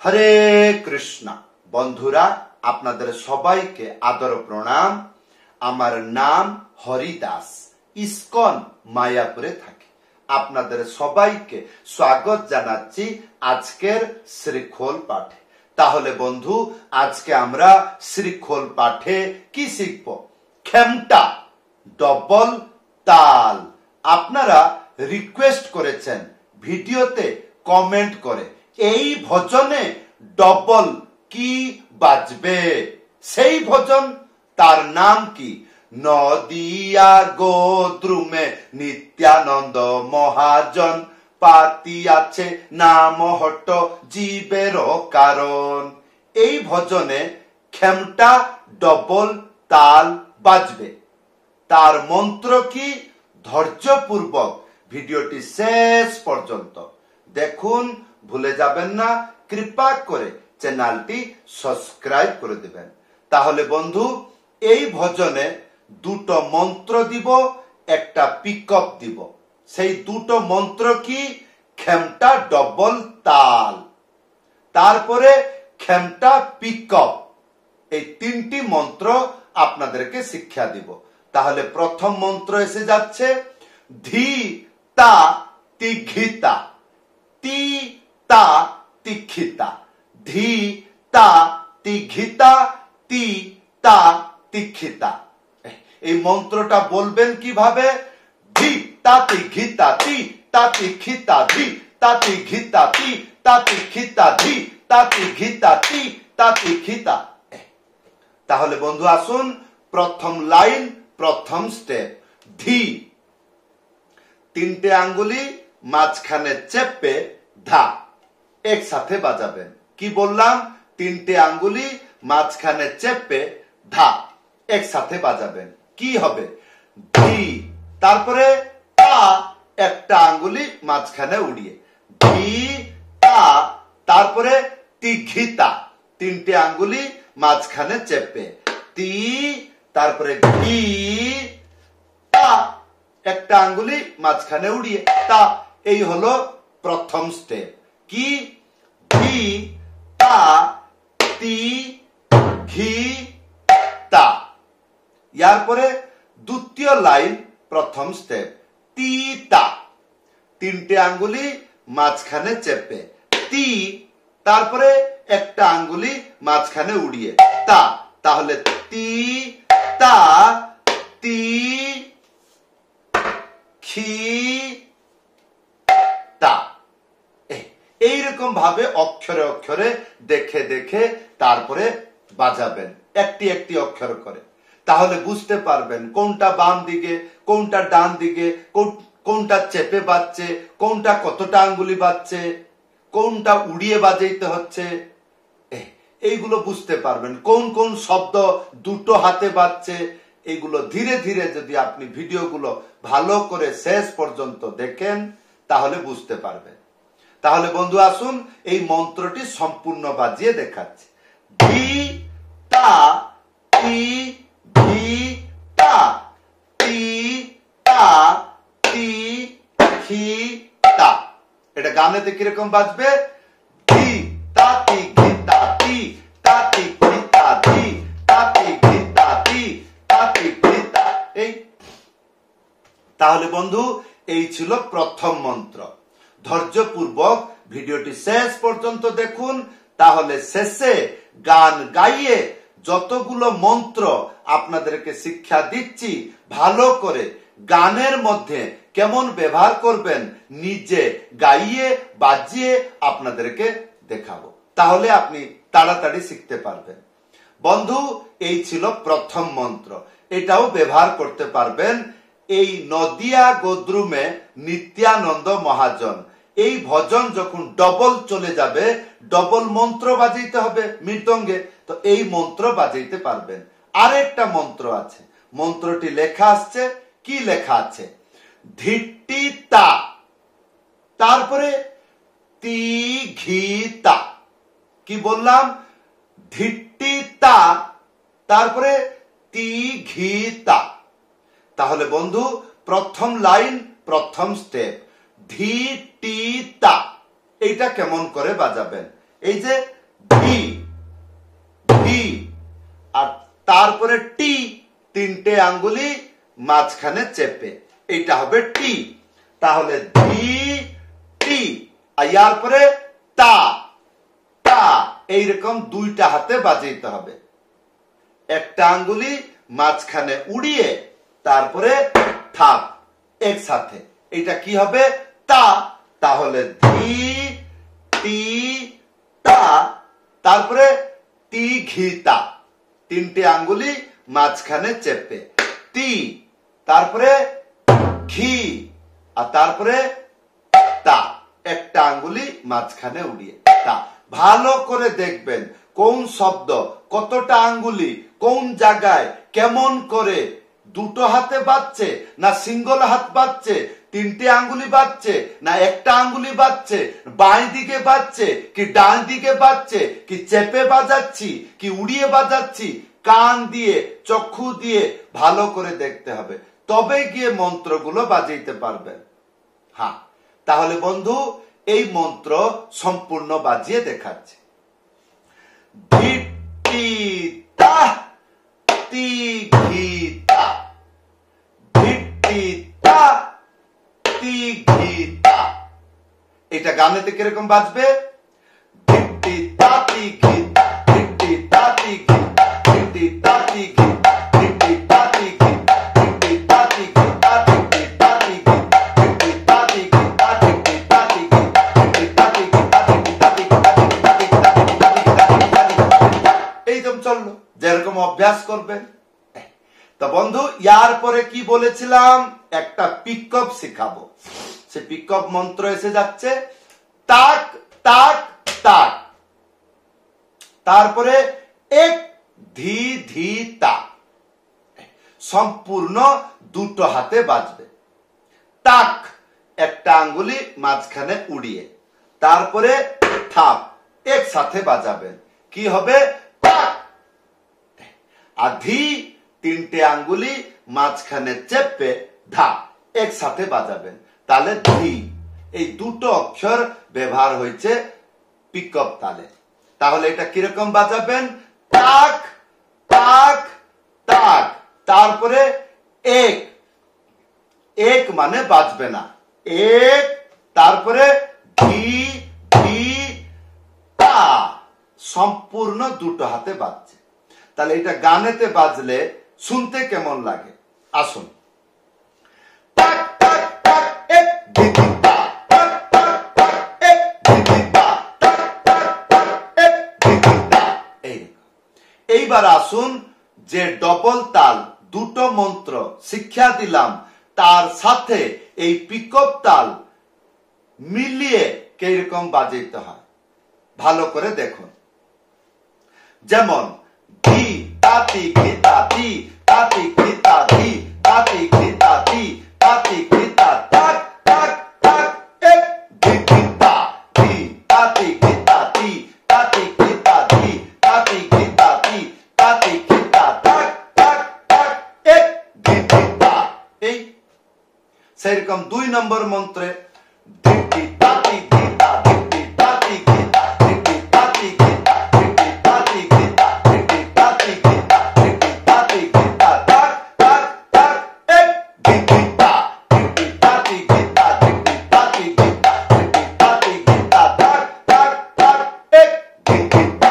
হরে কৃষ্ণ। বন্ধুরা, আপনাদের সবাইকে আদর প্রণাম। আমার নাম হরিদাস, ইস্কন মায়াপুরে থাকি। আপনাদের সবাইকে স্বাগত জানাচ্ছি আজকের শ্রীখোল পাঠে। তাহলে বন্ধু, আজকে আমরা শ্রীখোল পাঠে কি শিখব? খেমটা, ডবল তাল। আপনারা রিকোয়েস্ট করেছেন ভিডিওতে কমেন্ট করে এই ভজনে ডবল কি বাজবে। সেই ভজন, তার নাম কি? নদিয়া গোদ্রুমে নিত্যানন্দ মহাজন পাতিয়াছে নাম হট জীবের কারণ। এই ভজনে খেমটা ডবল তাল বাজবে। তার মন্ত্র কি? ধৈর্যপূর্বক ভিডিওটি শেষ পর্যন্ত দেখুন, ভুলে যাবেন না। কৃপা করে চ্যানেলটি সাবস্ক্রাইব করে দেবেন। তাহলে বন্ধু, এই ভজনে দুটো মন্ত্র দিব, একটা পিকআপ দিব। সেই দুটো মন্ত্র কি? খেমটা ডবল তাল, তারপরে খেমটা পিকআপ। এই তিনটি মন্ত্র আপনাদেরকে শিক্ষা দিব। তাহলে প্রথম মন্ত্র এসে যাচ্ছে ধি তা তিঘিতা, তি তা তিখিতা, ধি তা তিঘিতা, তি তা তিখিতা। এই মন্ত্রটা বলবেন কিভাবে? ধি তা তিঘিতা, তি তা তিখিতা, ধি তা তিঘিতা, তি তা তিখিতা, ধি তা তিঘিতা, তি তা তিখিতা। তাহলে বন্ধু আসুন, প্রথম লাইন, প্রথম স্টেপ। ধি, তিনটে আঙ্গুলি মাঝখানে চেপে ধা, একসাথে বাজাবেন। কি বললাম? তিনটে আঙ্গুলি মাঝখানে চেপে ধা, একসাথে বাজাবেন। কি হবে? ধি, তারপরে তা, একটা আঙ্গুলি মাঝখানে উড়িয়ে ধি তা, তারপরে তিঘিতা, তিনটে আঙ্গুলি মাঝখানে চেপে তি, তারপরে ঘি তা, একটা আঙ্গুলি মাঝখানে উড়িয়ে তা। এই হলো প্রথম স্টেপ। কি? ধি তা তি ঘি তা। ইয়ার পরে দ্বিতীয় লাইন, প্রথম স্টেপ। তি তা, তিনটে আঙ্গুলি মাঝখানে চেপে তি, তারপরে একটা আঙ্গুলি মাঝখানে উড়িয়ে তা। তাহলে তি তা তি খি তা। এইরকম ভাবে অক্ষরে অক্ষরে দেখে দেখে তারপরে বাজাবেন, একটি একটি অক্ষর করে। তাহলে বুঝতে পারবেন কোনটা বাম দিকে, কোনটা ডান দিকে, কোনটা চেপে বাজছে, কোনটা কতটা আঙ্গুলি বাজছে, কোনটা উড়িয়ে বাজাইতে হচ্ছে। এইগুলো বুঝতে পারবেন। কোন কোন শব্দ দুটো হাতে বাজছে, এগুলো ধীরে ধীরে যদি আপনি ভিডিওগুলো ভালো করে শেষ পর্যন্ত দেখেন তাহলে বুঝতে পারবেন। তাহলে বন্ধু আসুন, এই মন্ত্রটি সম্পূর্ণ বাজিয়ে দেখাচ্ছি। ধি তা তি ঘি তা, তি তা তি ঘি তা। এটা গানেতে কিরকম বাজবে? ধি তা তি ঘি তা, তি তা তি ঘি তা, ধি তা তি ঘি তা, তি তা তি ঘি তা। এই তাহলে বন্ধু, এই ছিল প্রথম মন্ত্র। ধৈর্যপূর্বক ভিডিওটি শেষ পর্যন্ত দেখুন, তাহলে শেষে গান গাইয়ে যতগুলো মন্ত্র আপনাদেরকে শিক্ষা দিচ্ছি ভালো করে গানের মধ্যে কেমন ব্যবহার করবেন নিজে গাইয়ে বাজিয়ে আপনাদেরকে দেখাবো। তাহলে আপনি তাড়াতাড়ি শিখতে পারবেন। বন্ধু, এই ছিল প্রথম মন্ত্র। এটাও ব্যবহার করতে পারবেন এই নদিয়া গোদ্রুমে নিত্যানন্দ মহাজন। এই ভজন যখন ডবল চলে যাবে, ডবল মন্ত্র বাজাইতে হবে মৃদঙ্গে, তো এই মন্ত্র বাজাইতে পারবেন। আরেকটা মন্ত্র আছে, মন্ত্রটি লেখা আসছে। কি লেখা আছে? ধিটি তা, তারপরে তি ঘি তা। কি বললাম? ধিটি তা, তারপরে তি ঘি তা। তাহলে বন্ধু, প্রথম লাইন, প্রথম স্টেপ ধি টি তা। এইটা কেমন করে বাজাবেন এই যে ভি ভি, আর তারপরে টি, তিনটে আঙ্গুলি মাঝখানে চেপে, এটা হবে টি। তাহলে ধি টি, আর ইয়ার পরে তা তা, এইরকম দুইটা হাতে বাজাইতে হবে। একটা আঙ্গুলি মাঝখানে উড়িয়ে তারপরে থাপ একসাথে, এটা কি হবে? তা। তাহলে ধি টি তা, তারপরে তি ঘি তা, তিনটে আঙ্গুলি মাঝখানে চেপে তি, তারপরে ঘি, আর তারপরে তা, একটা আঙ্গুলি মাঝখানে উড়িয়ে তা। ভালো করে দেখবেন কোন শব্দ কতটা আঙ্গুলি কোন জায়গায় কেমন করে, দুটো হাতে বাজছে না সিঙ্গল হাত বাজছে, তিনটে আঙ্গুলি বাজছে না একটা আঙ্গুলি বাজছে, বাঁই দিকে বাজছে কি ডান দিকে বাজছে, কি চেপে বাজাচ্ছি কি উড়িয়ে বাজাচ্ছি, কান দিয়ে চক্ষু দিয়ে ভালো করে দেখতে হবে, তবে গিয়ে মন্ত্রগুলো বাজাইতে পারবেন। হ্যাঁ, তাহলে বন্ধু এই মন্ত্র সম্পূর্ণ বাজিয়ে দেখাচ্ছে। ধিটি তা তি ঘি তা, ধিটি তা তি ঘি তা। এটা গানেতে কিরকম বাজবে? ধিটি তা তি ঘি তা, ধিটি তা তি ঘি তা, ধিটি তা তি ঘি তা, ধিটি তা তি ঘি তা, ধিটি তা তি ঘি তা, ধিটি তা তি ঘি তা, ধিটি তা তি ঘি তা, ধিটি তা তি ঘি তা, ধিটি তা তি ঘি তা, ধিটি তা তি ঘি তা, ধিটি তা তি ঘি তা, ধিটি তা তি ঘি তা, এইরকম চললো, যেরকম অভ্যাস করবেন। তো বন্ধু ইয়ার পরে কি বলেছিলাম? একটা পিকঅপ শিখাবো। সে পিকঅপ মন্ত্র এসে যাচ্ছে, তাক তাক তাক, তারপরে এক ধি ধি তা, সম্পূর্ণ দুটো হাতে বাজবে। তাক, একটা আঙ্গুলি মাঝখানে উড়িয়ে, তারপরে থাপ একসাথে বাজাবেন, কি হবে? তাক। আর ধি, তিনটে আঙ্গুলি মাঝখানে চেপে ধা একসাথে বাজাবেন, তাহলে ধি। এই দুটো অক্ষর ব্যবহার হয়েছে পিকঅপ তালে। তাহলে এটা কিরকম বাজাবেন? তাক তাক তাক, তারপরে এক, এক মানে বাজবে না, এক, তারপরে ধি ধি তা, সম্পূর্ণ দুটো হাতে বাজছে। তাহলে এটা গানেতে বাজলে শুনতে কেমন লাগে? আসুন। তাক তাক তাক এক ধি তা, তাক তাক তাক এক ধি তা, তাক তাক তাক এক ধি তা। এইবার আসুন যে ডবল তাল দুটো মন্ত্র শিক্ষা দিলাম তার সাথে এই পিকঅপ তাল মিলিয়ে কিরকম বাজাইতে হয় ভালো করে দেখুন। যেমন ধি তাতি ঘিতা ধি, তাতি ঘিতা ধি, তাতি ঘিতা ধি, তাতি ঘিতা তাক তাক তাক এক ধি ঘিতা ধি, তাতি ঘিতা ধি, তাতি ঘিতা ধি, তাতি ঘিতা ধি, তাতি ঘিতা তাক তাক তাক এক ধি ঘিতা। এই সেরকম 2 নম্বর মন্ত্রে ধিটি তাতি ঘিতা, ধিটি তাতি ঘিতা, ধিটি তাতি ঘিতা, ধিটি তাতি ঘিতা, ধিটি তাতি ঘিতা, ধিটি তাতি ঘিতা তাক তাক তাক এক ধি ঘিতা, ধিটি তাতি ঘিতা, ধিটি তাতি ঘিতা, ধিটি তাতি ঘিতা তাক তাক তাক এক ধি ঘিতা।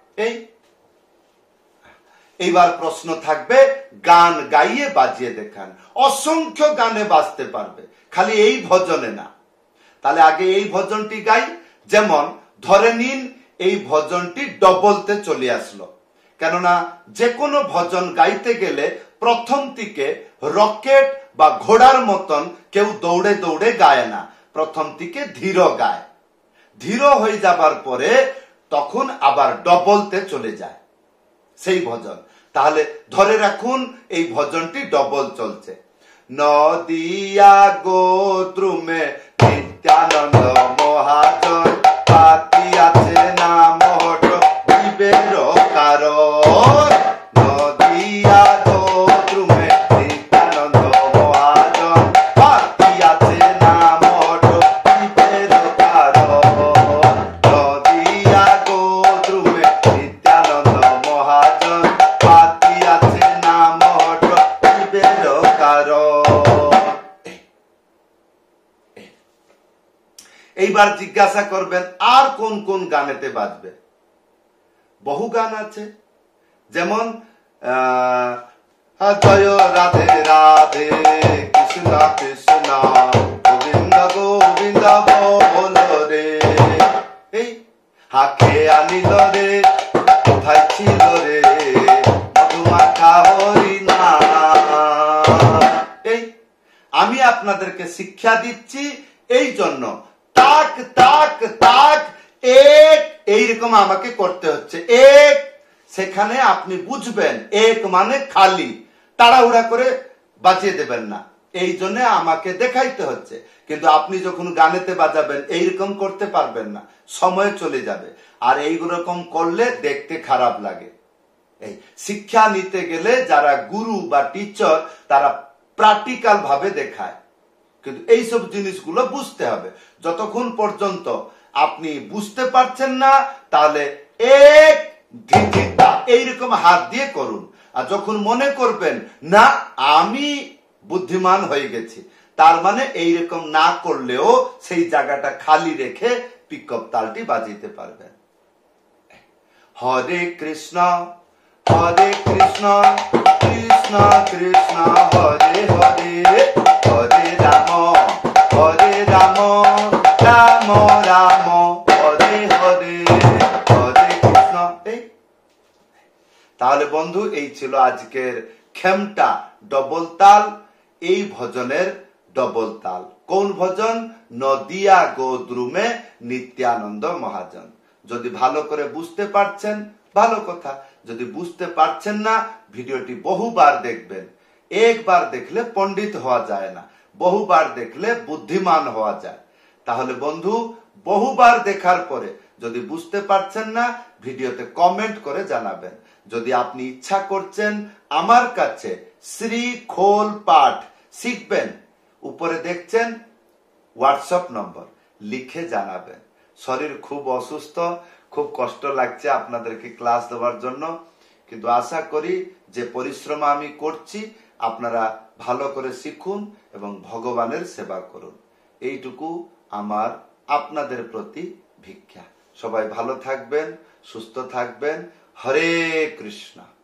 এইবার প্রশ্ন থাকবে গান গাইয়ে বাজিয়ে দেখান। অসংখ্য গানে বাজতে পারবে, খালি এই ভজনে না। তাহলে আগে এই ভজনটি গাই। যেমন ধরে নিন এই ভজনটি ডবলতে চলে আসলো, কেননা যে কোনো ভজন গাইতে গেলে প্রথম দিকে রকেট বা ঘোড়ার মতন কেউ দৌড়ে দৌড়ে গায় না, প্রথম দিকে ধীর গায়। ধীর হয়ে যাবার পরে তখন আবার ডবলতে চলে যায় সেই ভজন। তাহলে ধরে রাখুন এই ভজনটি ডবল চলছে। নদিয়া গোদ্রুমে নিত্যানন্দ মহাজন, পাতিয়াছে নাম হট জীবের কারণ। নদিয়া গোদ্রুমে নিত্যানন্দ মহাজন, পাতিয়াছে নাম হট জীবের কারণ। নদিয়া এইবার জিজ্ঞাসা করবেন আর কোন কোন গানেতে বাজবে। বহু গান আছে, যেমন জয় রাধে রাধে কৃষ্ণ কৃষ্ণ গোবিন্দ গোবিন্দ বল রে, এই হাকে আনিল রে কোথায় ছিল রে মধুমাখা হরি নাম। এই আমি আপনাদেরকে শিক্ষা দিচ্ছি এই জন্য, তাক তাক তাক এক এইরকম আমাকে করতে হচ্ছে। এক সেখানে আপনি বুঝবেন এক মানে খালি, তাড়াহুড়া করে বাজিয়ে দেবেন না, এই জন্য আমাকে দেখাইতে হচ্ছে। কিন্তু আপনি যখন গানেতে বাজাবেন এইরকম করতে পারবেন না, সময় চলে যাবে, আর এইরকম করলে দেখতে খারাপ লাগে। এই শিক্ষা নিতে গেলে যারা গুরু বা টিচার তারা প্র্যাকটিক্যাল ভাবে দেখায়, কিন্তু এইসব জিনিসগুলো বুঝতে হবে। যতক্ষণ পর্যন্ত আপনি বুঝতে পারছেন না, তাহলে এক ধিতা এইরকম হাত দিয়ে করুন। আর যখন মনে করবেন না আমি বুদ্ধিমান হয়ে গেছি, তার মানে এইরকম না করলেও সেই জায়গাটা খালি রেখে পিকআপ তালটি বাজিতে পারবেন। হরে কৃষ্ণ কৃষ্ণ কৃষ্ণ হরে হরে, হরে রাম রাম রাম হরে হরে, হরে কৃষ্ণ। তাহলে বন্ধু, এই ছিল আজকের খেমটা ডবল তাল, এই ভজনের ডবল তাল। কোন ভজন? নদিয়া গোদ্রুমে নিত্যানন্দ মহাজন। যদি ভালো করে বুঝতে পারছেন ভালো কথা, যদি বুঝতে পারছেন না ভিডিওটি বহুবার দেখবেন। একবার দেখলে পণ্ডিত হওয়া যায় না, বহুবার দেখলে বুদ্ধিমান হওয়া যায়। তাহলে বন্ধু, বহুবার দেখার পরে যদি বুঝতে পারছেন না ভিডিওতে কমেন্ট করে জানাবেন। যদি আপনি ইচ্ছা করছেন আমার কাছে শ্রী খোল পাঠ শিখবেন, উপরে দেখছেন হোয়াটসঅ্যাপ নম্বর, লিখে জানাবেন। শরীর খুব অসুস্থ, খুব কষ্ট লাগছে আপনাদেরকে ক্লাস দেওয়ার জন্য, কিন্তু আশা করি যে পরিশ্রম আমি করছি আপনারা ভালো করে শিখুন এবং ভগবানের সেবা করুন। এইটুকু আমার আপনাদের প্রতি ভিক্ষা। সবাই ভালো থাকবেন, সুস্থ থাকবেন। হরে কৃষ্ণ।